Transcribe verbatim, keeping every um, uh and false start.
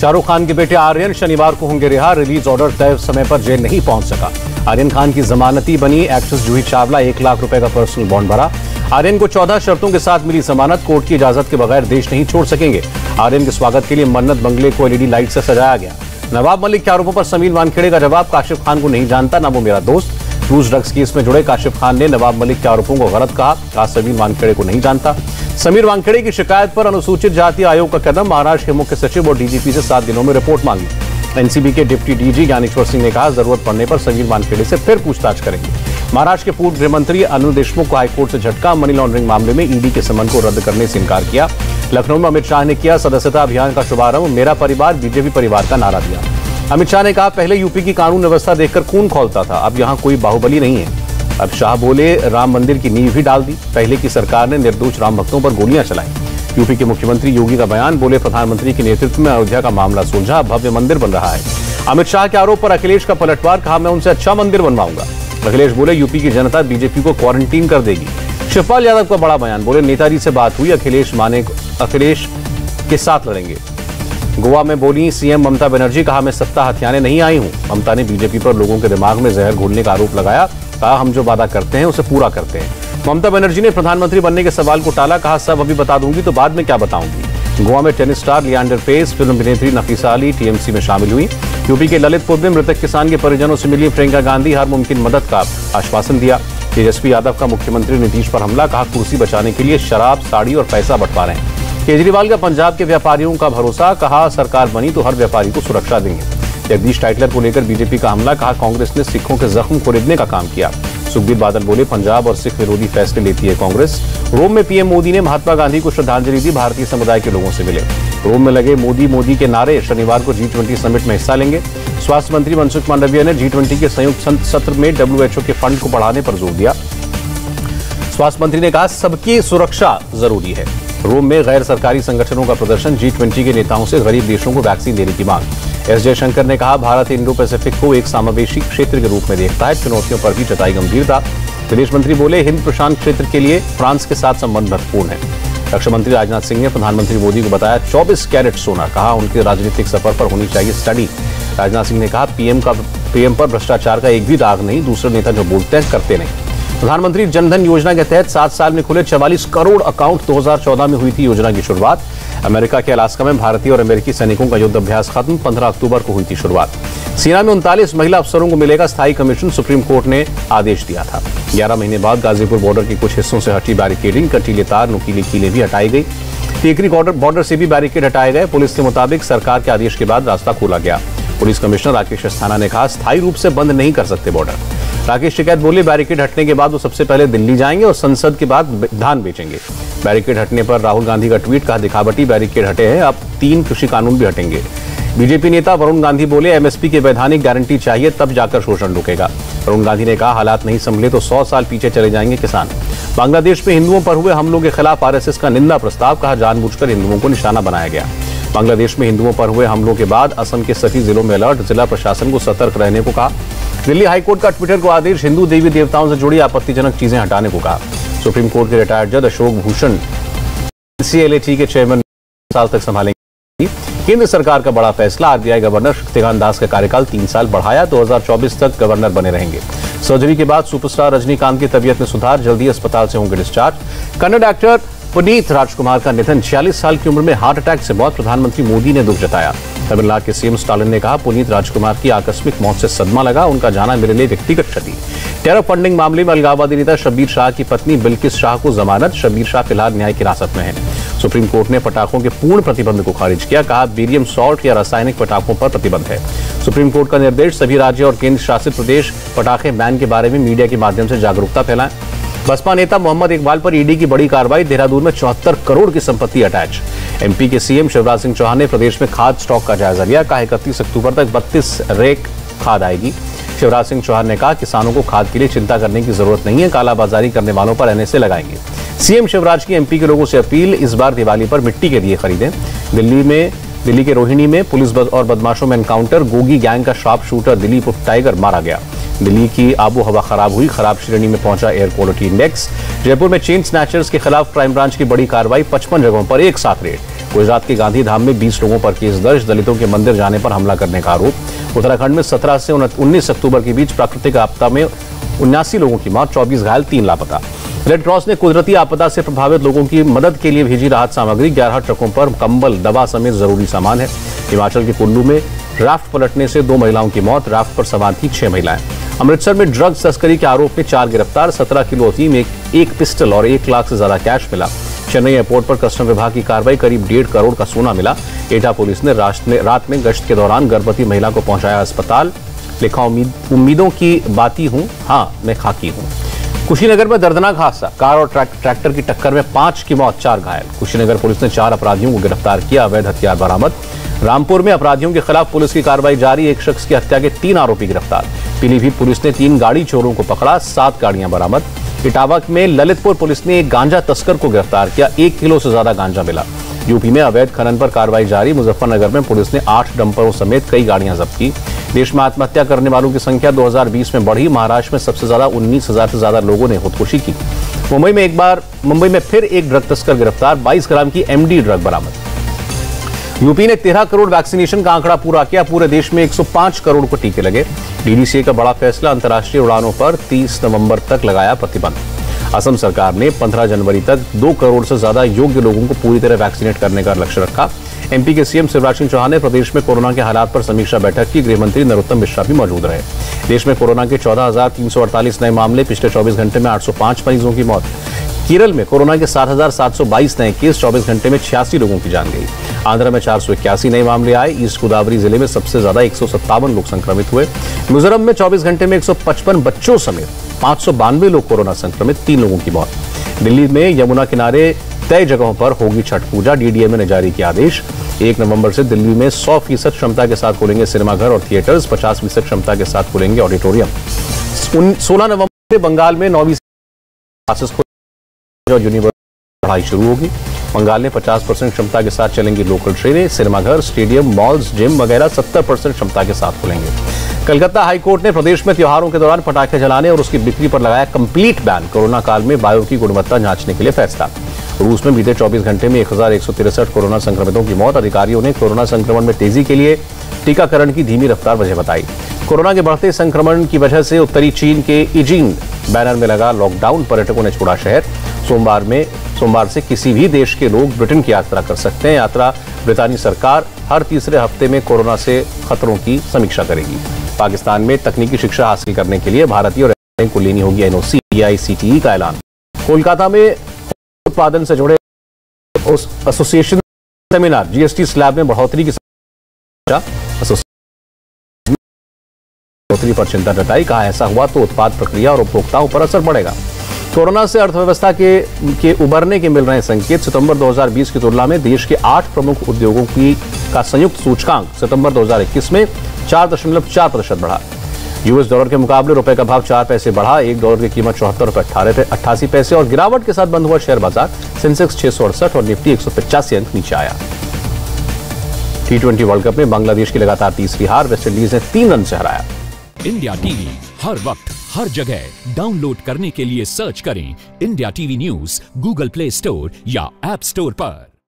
शाहरुख खान के बेटे आर्यन शनिवार को होंगे रिहा। रिलीज ऑर्डर तय समय पर जेल नहीं पहुंच सका। आर्यन खान की जमानती बनी। एक्ट्रेस जूही चावला एक लाख रुपए का पर्सनल बॉन्ड भरा। आर्यन को चौदह शर्तों के साथ मिली जमानत। कोर्ट की इजाजत के बगैर देश नहीं छोड़ सकेंगे। आर्यन के स्वागत के लिए मन्नत बंगले को एलईडी लाइट से सजाया गया। नवाब मलिक के आरोपों पर समीर वानखेड़े का जवाब। काशिफ खान को नहीं जानता, ना वो मेरा दोस्त। क्रूज ड्रग्स केस में जुड़े काशिफ खान ने नवाब मलिक के आरोपों को गलत कहा। कहा समीर वानखेड़े को नहीं जानता। समीर वानखेड़े की शिकायत पर अनुसूचित जाति आयोग का कदम। महाराष्ट्र के मुख्य सचिव और डीजीपी से सात दिनों में रिपोर्ट मांगी। एनसीबी के डिप्टी डीजी ज्ञानेश्वर सिंह ने कहा जरूरत पड़ने पर समीर वानखेड़े से फिर पूछताछ करेंगे। महाराष्ट्र के पूर्व गृह मंत्री अनिल देशमुख को हाईकोर्ट से झटका। मनी लॉन्ड्रिंग मामले में ईडी के समन को रद्द करने से इनकार किया। लखनऊ में अमित शाह ने किया सदस्यता अभियान का शुभारंभ। मेरा परिवार बीजेपी परिवार का नारा दिया। अमित शाह ने कहा पहले यूपी की कानून व्यवस्था देखकर खून खौलता था, अब यहां कोई बाहुबली नहीं है। अब शाह बोले राम मंदिर की नींव भी डाल दी। पहले की सरकार ने निर्दोष राम भक्तों पर गोलियां चलाई। यूपी के मुख्यमंत्री योगी का बयान। बोले प्रधानमंत्री के नेतृत्व में अयोध्या का मामला सुलझा, भव्य मंदिर बन रहा है। अमित शाह के आरोप पर अखिलेश का पलटवार। कहा मैं उनसे अच्छा मंदिर बनवाऊंगा। अखिलेश बोले यूपी की जनता बीजेपी को क्वारंटीन कर देगी। शिवपाल यादव का बड़ा बयान। बोले नेताजी से बात हुई, अखिलेश माने अखिलेश के साथ लड़ेंगे। गोवा में बोली सीएम ममता बनर्जी। कहा मैं सत्ता हथियाने नहीं आई हूं। ममता ने बीजेपी पर लोगों के दिमाग में जहर घोलने का आरोप लगाया। कहा हम जो वादा करते हैं उसे पूरा करते हैं। ममता बनर्जी ने प्रधानमंत्री बनने के सवाल को टाला। कहा सब अभी बता दूंगी तो बाद में क्या बताऊंगी। गोवा में tennis star Leander Paes, film अभिनेत्री नफीसा अली टीएमसी में शामिल हुई। यूपी के ललितपुर में मृतक किसान के परिजनों से मिली प्रियंका गांधी। हर मुमकिन मदद का आश्वासन दिया। तेजस्वी यादव का मुख्यमंत्री नीतीश पर हमला। कहा कुर्सी बचाने के लिए शराब, साड़ी और पैसा बंटवा रहे हैं। केजरीवाल का पंजाब के व्यापारियों का भरोसा। कहा सरकार बनी तो हर व्यापारी को सुरक्षा देंगे। जगदीश टाइटलर को लेकर बीजेपी का हमला। कहा कांग्रेस ने सिखों के जख्म खरीदने का काम किया। सुखबीर बादल बोले पंजाब और सिख विरोधी फैसले लेती है कांग्रेस। रोम में पीएम मोदी ने महात्मा गांधी को श्रद्धांजलि दी। भारतीय समुदाय के लोगों से मिले। रोम में लगे मोदी मोदी के नारे। शनिवार को जी ट्वेंटी समिट में हिस्सा लेंगे। स्वास्थ्य मंत्री मनसुख मांडविया ने जी ट्वेंटी के संयुक्त सत्र में डब्ल्यूएचओ के फंड को बढ़ाने पर जोर दिया। स्वास्थ्य मंत्री ने कहा सबकी सुरक्षा जरूरी है। रोम में गैर सरकारी संगठनों का प्रदर्शन। जी ट्वेंटी के नेताओं से गरीब देशों को वैक्सीन देने की मांग। एस जयशंकर ने कहा भारत इंडो पैसिफिक को एक समावेशी क्षेत्र के रूप में देखता है। चुनौतियों पर भी जताई गंभीरता। विदेश मंत्री बोले हिंद प्रशांत क्षेत्र के लिए फ्रांस के साथ संबंध महत्वपूर्ण है। रक्षा मंत्री राजनाथ सिंह ने प्रधानमंत्री मोदी को बताया चौबीस कैरेट सोना। कहा उनके राजनीतिक सफर पर होनी चाहिए स्टडी। राजनाथ सिंह ने कहा पीएम का पीएम पर भ्रष्टाचार का एक भी दाग नहीं। दूसरे नेता जो बोलते हैं करते नहीं। प्रधानमंत्री जनधन योजना के तहत सात साल में खुले चवालीस करोड़ अकाउंट। दो हज़ार चौदह में हुई थी योजना की शुरुआत। अमेरिका के अलास्का में भारतीय और अमेरिकी सैनिकों का युद्ध अभ्यास खत्म। पंद्रह अक्टूबर को हुई थी शुरुआत। सेना में उनतालीस महिला अफसरों को मिलेगा स्थायी कमीशन। सुप्रीम कोर्ट ने आदेश दिया था। ग्यारह महीने बाद गाजीपुर बॉर्डर के कुछ हिस्सों से हटी बैरिकेडिंग। कटीले तार, नुकीली कीलें भी हटाई गई। टीकरी बॉर्डर से भी बैरिकेड हटाए गए। पुलिस के मुताबिक सरकार के आदेश के बाद रास्ता खोला गया। पुलिस कमिश्नर राकेश अस्थाना ने कहा स्थायी रूप से बंद नहीं कर सकते बॉर्डर। राकेश टिकैत बोले बैरिकेड हटने के बाद वो सबसे पहले दिल्ली जाएंगे और संसद के बाद धान बेचेंगे। बैरिकेड हटने पर राहुल गांधी का ट्वीट। कहा दिखावटी बैरिकेड हटे हैं, अब तीन कृषि कानून भी हटेंगे। बीजेपी नेता वरुण गांधी बोले एमएसपी की वैधानिक गारंटी चाहिए तब जाकर शोषण रुकेगा। वरुण गांधी ने कहा हालात नहीं संभले तो सौ साल पीछे चले जाएंगे किसान। बांग्लादेश में हिंदुओं पर हुए हमलों के खिलाफ आरएसएस का निंदा प्रस्ताव। कहा जानबूझकर हिंदुओं को निशाना बनाया गया। बांग्लादेश में हिंदुओं पर हुए हमलों के बाद असम के सभी जिलों में अलर्ट। जिला प्रशासन को सतर्क रहने को कहा। दिल्ली हाईकोर्ट का ट्विटर को आदेश। हिंदू देवी देवताओं से जुड़ी आपत्तिजनक चीजें हटाने को कहा। सुप्रीम कोर्ट के रिटायर्ड जज अशोक भूषण सीएलएटी के चेयरमैन साल तक संभालेंगे। केंद्र सरकार का बड़ा फैसला। आरबीआई गवर्नर शक्तिकांत दास का कार्यकाल तीन साल बढ़ाया। दो हज़ार चौबीस तक गवर्नर बने रहेंगे। सर्जरी के बाद सुपरस्टार रजनीकांत की तबीयत में सुधार। जल्दी अस्पताल से होंगे डिस्चार्ज। कन्नड़ एक्टर पुनीत राजकुमार का निधन। छियालीस साल की उम्र में हार्ट अटैक से मौत। प्रधानमंत्री मोदी ने दुख जताया। तमिलनाडु के सीएम स्टालिन ने कहा पुनीत राजकुमार की आकस्मिक मौत से सदमा लगा। उनका जाना मेरे लिए व्यक्तिगत क्षति। टेरर फंडिंग मामले में अलगाववादी नेता शब्बीर शाह की पत्नी बिल्किस शाह को जमानत। शब्बीर शाह फिलहाल न्याय की हिरासत में है। सुप्रीम कोर्ट ने पटाखों के पूर्ण प्रतिबंध को खारिज किया। कहा बेरियम सॉल्ट या रासायनिक पटाखों पर प्रतिबंध है। सुप्रीम कोर्ट का निर्देश सभी राज्य और केंद्र शासित प्रदेश पटाखे बैन के बारे में मीडिया के माध्यम से जागरूकता फैलाएं। बसपा नेता मोहम्मद इकबाल पर ईडी की बड़ी कार्रवाई। देहरादून में चौहत्तर करोड़ की संपत्ति अटैच। एमपी के सीएम शिवराज सिंह चौहान ने प्रदेश में खाद स्टॉक का जायजा लिया। कहा इकतीस अक्टूबर तक बत्तीस रेक खाद आएगी। शिवराज सिंह चौहान ने कहा किसानों को खाद के लिए चिंता करने की जरूरत नहीं है। कालाबाजारी करने वालों पर एनएसए लगाएंगे। सीएम शिवराज की एमपी के लोगों से अपील इस बार दिवाली पर मिट्टी के दिए खरीदें। दिल्ली में दिल्ली के रोहिणी में पुलिस और बदमाशों में एनकाउंटर। गोगी गैंग का शार्प शूटर दिलीप उर्फ टाइगर मारा गया। दिल्ली की आबो हवा खराब हुई। खराब श्रेणी में पहुंचा एयर क्वालिटी इंडेक्स। जयपुर में चेन स्नैचर्स के खिलाफ क्राइम ब्रांच की बड़ी कार्रवाई। पचपन जगहों पर एक साथ रेड। गुजरात के गांधी धाम में बीस लोगों पर केस दर्ज, दलितों के मंदिर जाने पर हमला करने का आरोप। उत्तराखंड में सत्रह से उन्नीस अक्टूबर के बीच प्राकृतिक आपदा में उन्यासी लोगों की मौत, चौबीस घायल, तीन लापता। रेड क्रॉस ने कुदरती आपदा से प्रभावित लोगों की मदद के लिए भेजी राहत सामग्री, ग्यारह ट्रकों पर कंबल, दवा समेत जरूरी सामान है। हिमाचल के कुल्लू में राफ्ट पलटने से दो महिलाओं की मौत, राफ्ट पर सवार थी छह महिलाएं। अमृतसर में ड्रग्स तस्करी के आरोप में चार गिरफ्तार, सत्रह किलो अफीम, एक, एक पिस्टल और एक लाख से ज्यादा कैश मिला। चेन्नई एयरपोर्ट पर कस्टम विभाग की कार्रवाई, करीब डेढ़ करोड़ का सोना मिला। एटा पुलिस ने रात में गश्त के दौरान गर्भवती महिला को पहुंचाया अस्पताल, लिखा उम्मीद उम्मीदों की बाती हूं, हाँ मैं खाकी हूं। कुशीनगर में दर्दनाक हादसा, कार और ट्रैक, ट्रैक्टर की टक्कर में पांच की मौत, चार घायल। कुशीनगर पुलिस ने चार अपराधियों को गिरफ्तार किया, अवैध हथियार बरामद। रामपुर में अपराधियों के खिलाफ पुलिस की कार्रवाई जारी, एक शख्स की हत्या के तीन आरोपी गिरफ्तार। पीलीभीत पुलिस ने तीन गाड़ी चोरों को पकड़ा, सात गाड़ियां बरामद। इटावा में ललितपुर पुलिस ने एक गांजा तस्कर को गिरफ्तार किया, एक किलो से ज्यादा गांजा मिला। यूपी में अवैध खनन पर कार्रवाई जारी, मुजफ्फरनगर में पुलिस ने आठ डंपरों समेत कई गाड़ियां जब्त की। देश में आत्महत्या करने वालों की संख्या दो हज़ार बीस में बढ़ी, महाराष्ट्र में सबसे ज्यादा उन्नीस हजार से ज्यादा लोगों ने खुदकुशी की। मुंबई में एक बार मुंबई में फिर एक ड्रग तस्कर गिरफ्तार, बाईस ग्राम की एमडी ड्रग बरामद। यूपी ने तेरह करोड़ वैक्सीनेशन का आंकड़ा पूरा किया, पूरे देश में एक सौ पाँच करोड़ को टीके लगे। डीडीसीए का बड़ा फैसला, अंतर्राष्ट्रीय उड़ानों पर तीस नवंबर तक लगाया प्रतिबंध। असम सरकार ने पंद्रह जनवरी तक दो करोड़ से ज्यादा योग्य लोगों को पूरी तरह वैक्सीनेट करने का लक्ष्य रखा। एमपी के सीएम शिवराज सिंह चौहान ने प्रदेश में कोरोना के हालात पर समीक्षा बैठक की, गृह मंत्री नरोत्तम मिश्रा भी मौजूद रहे। देश में कोरोना के चौदह हजार तीन सौ अड़तालीस नए मामले, पिछले चौबीस घंटे में आठ सौ पाँच मरीजों की मौत। केरल में कोरोना के सात हजार सात सौ बाईस नए केस, चौबीस घंटे में छियासी लोगों की जान गई। आंध्र में चार सौ इक्यासी नए मामले आए। ईस्ट गोदावरी जिले में सबसे ज्यादा एक सौ सत्तावन लोग संक्रमित हुए। मिजोरम में चौबीस घंटे में एक सौ पचपन बच्चों समेत पांच सौ बानवे लोग कोरोना संक्रमित, तीन लोगों की मौत। दिल्ली में यमुना किनारे तय जगहों पर होगी छठ पूजा, डीडीएमए ने जारी किया आदेश। एक नवंबर से दिल्ली में सौ फीसद क्षमता के साथ खुलेंगे सिनेमाघर और थिएटर्स, पचास फीसद क्षमता के साथ खुलेंगे ऑडिटोरियम। सोलह नवंबर से बंगाल में नौवीं क्लासेस और यूनिवर्सिटी पढ़ाई शुरू होगी। बंगाल में पचास परसेंट क्षमता के साथ चलेंगी लोकल ट्रेनें, सिनेमाघर, स्टेडियम, मॉल्स, जिम वगैरह सत्तर परसेंट क्षमता के साथ खुलेंगे। कलकत्ता हाईकोर्ट ने प्रदेश में त्योहारों के दौरान पटाखे जलाने और उसकी बिक्री पर लगाया कंप्लीट बैन, कोरोना काल में वायु की गुणवत्ता जांचने के लिए फैसला। रूस में बीते चौबीस घंटे में एक हजार एक सौ तिरसठ कोरोना संक्रमितों की मौत, अधिकारियों ने कोरोना संक्रमण में तेजी के लिए टीकाकरण की धीमी रफ्तार वजह बताई। कोरोना के बढ़ते संक्रमण की वजह से उत्तरी चीन के इजिंग बैनर में लगा लॉकडाउन, पर्यटकों ने छोड़ा शहर। सोमवार में सोमवार से किसी भी देश के लोग ब्रिटेन की यात्रा कर सकते हैं। यात्रा ब्रितानी सरकार हर तीसरे हफ्ते में कोरोना से खतरों की समीक्षा करेगी। पाकिस्तान में तकनीकी शिक्षा हासिल करने के लिए भारतीय और एनआईटी को लेनी होगी एनओसी, एआईसीटीई का ऐलान। कोलकाता में उत्पादन से जुड़े उस एसोसिएशन सेमिनार, जीएसटी स्लैब में बढ़ोतरी की बढ़ोतरी पर चिंता जताई, कहा ऐसा हुआ तो उत्पाद प्रक्रिया और उपभोक्ताओं पर असर पड़ेगा। कोरोना से अर्थव्यवस्था के, के उबरने के मिल रहे संकेत, सितंबर दो हज़ार बीस की तुलना में देश के आठ प्रमुख उद्योगों की का संयुक्त सूचकांक सितंबर दो हज़ार इक्कीस में चार दशमलव चार प्रतिशत बढ़ा। यूएस डॉलर के मुकाबले रुपए का भाव चार पैसे बढ़ा, एक डॉलर की कीमत चौहत्तर रुपए अठारह अट्ठासी पैसे और गिरावट के साथ बंद हुआ शेयर बाजार। सेंसेक्स छह सौ अड़सठ और निफ्टी एक सौ पचासी अंक नीचे आया। टी ट्वेंटी वर्ल्ड कप में बांग्लादेश की लगातार तीसरी हार, वेस्टइंडीज ने तीन रन से हराया। इंडिया टीवी हर वक्त हर जगह डाउनलोड करने के लिए सर्च करें India TV news Google Play Store या ऐप स्टोर पर।